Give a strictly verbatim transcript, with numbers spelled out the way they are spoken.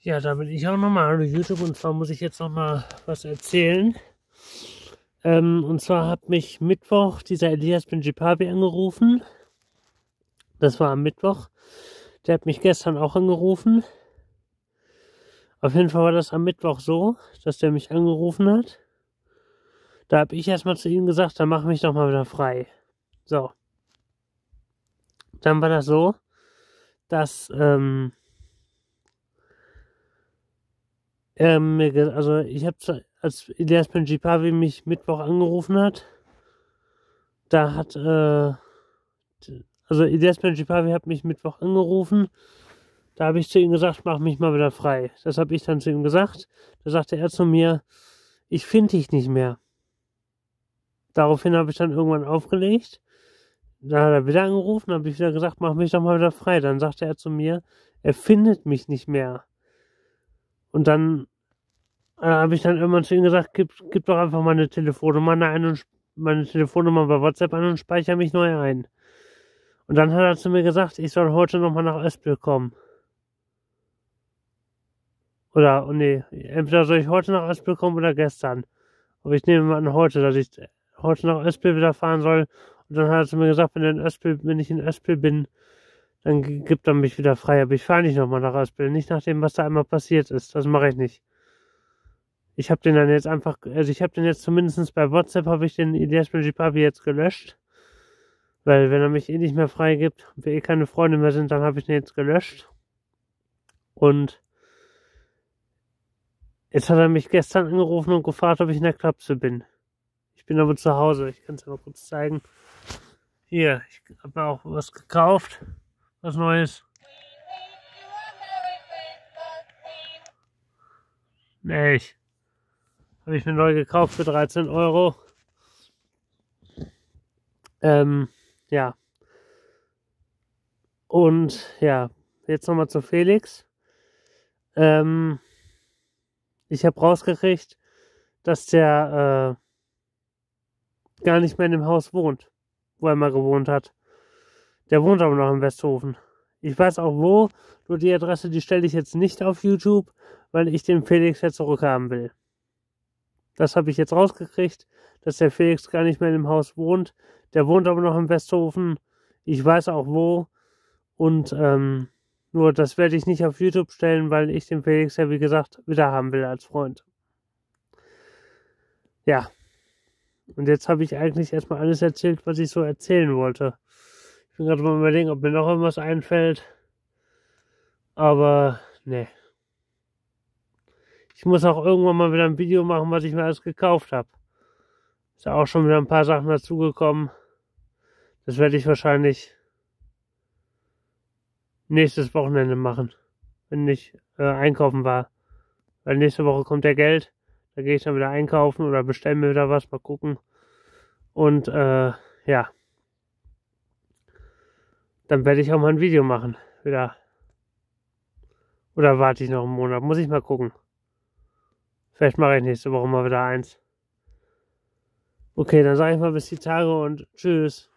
Ja, da bin ich auch nochmal. Hallo YouTube, und zwar muss ich jetzt nochmal was erzählen. Ähm, und zwar hat mich Mittwoch dieser Elias Benjipavi angerufen. Das war am Mittwoch. Der hat mich gestern auch angerufen. Auf jeden Fall war das am Mittwoch so, dass der mich angerufen hat. Da habe ich erstmal zu ihm gesagt, dann mach mich doch mal wieder frei. So. Dann war das so, dass ähm, er mir, also ich habe, als Elias Benjipavi mich Mittwoch angerufen hat, da hat, äh, also Elias Benjipavi hat mich Mittwoch angerufen. Da habe ich zu ihm gesagt, mach mich mal wieder frei. Das habe ich dann zu ihm gesagt. Da sagte er zu mir, ich finde dich nicht mehr. Daraufhin habe ich dann irgendwann aufgelegt. Da hat er wieder angerufen, habe ich wieder gesagt, mach mich doch mal wieder frei. Dann sagte er zu mir, er findet mich nicht mehr. Und dann äh, habe ich dann irgendwann zu ihm gesagt, gib, gib doch einfach meine Telefonnummer ein und meine Telefonnummer bei WhatsApp an und speichere mich neu ein. Und dann hat er zu mir gesagt, ich soll heute nochmal nach Öspel kommen. Oder, oh nee, entweder soll ich heute nach Öspel kommen oder gestern. Aber ich nehme mal an heute, dass ich heute nach Öspel wieder fahren soll. Und dann hat er zu mir gesagt, wenn, in Öspel, wenn ich in Öspel bin, dann gibt er mich wieder frei. Aber ich fahre nicht nochmal nach Öspel. Nicht nach dem, was da einmal passiert ist. Das mache ich nicht. Ich habe den dann jetzt einfach, also ich habe den jetzt zumindest bei WhatsApp, habe ich den Elias Benjipavi jetzt gelöscht. Weil wenn er mich eh nicht mehr freigibt und wir eh keine Freunde mehr sind, dann habe ich den jetzt gelöscht. Und jetzt hat er mich gestern angerufen und gefragt, ob ich in der Klapse bin. Ich bin aber zu Hause. Ich kann es ja mal kurz zeigen. Hier, ich habe mir auch was gekauft. Was Neues. Nee, ich habe ich mir neu gekauft für dreizehn Euro. Ähm, ja. Und ja, jetzt nochmal zu Felix. Ähm, ich habe rausgekriegt, dass der äh, gar nicht mehr in dem Haus wohnt, wo er mal gewohnt hat. Der wohnt aber noch in Westhofen. Ich weiß auch wo, nur die Adresse, die stelle ich jetzt nicht auf YouTube, weil ich den Felix jetzt zurückhaben will. Das habe ich jetzt rausgekriegt, dass der Felix gar nicht mehr in dem Haus wohnt. Der wohnt aber noch in Westhofen. Ich weiß auch wo. Und ähm, nur das werde ich nicht auf YouTube stellen, weil ich den Felix ja, wie gesagt, wieder haben will als Freund. Ja. Und jetzt habe ich eigentlich erstmal alles erzählt, was ich so erzählen wollte. Ich bin gerade mal überlegen, ob mir noch irgendwas einfällt. Aber, ne. Ich muss auch irgendwann mal wieder ein Video machen, was ich mir alles gekauft habe. Ist ja auch schon wieder ein paar Sachen dazugekommen. Das werde ich wahrscheinlich nächstes Wochenende machen, wenn ich äh, einkaufen war. Weil nächste Woche kommt ja Geld. Da gehe ich dann wieder einkaufen oder bestelle mir wieder was, mal gucken. Und äh, ja. Dann werde ich auch mal ein Video machen. Wieder. Oder warte ich noch einen Monat? Muss ich mal gucken. Vielleicht mache ich nächste Woche mal wieder eins. Okay, dann sage ich mal bis die Tage und tschüss.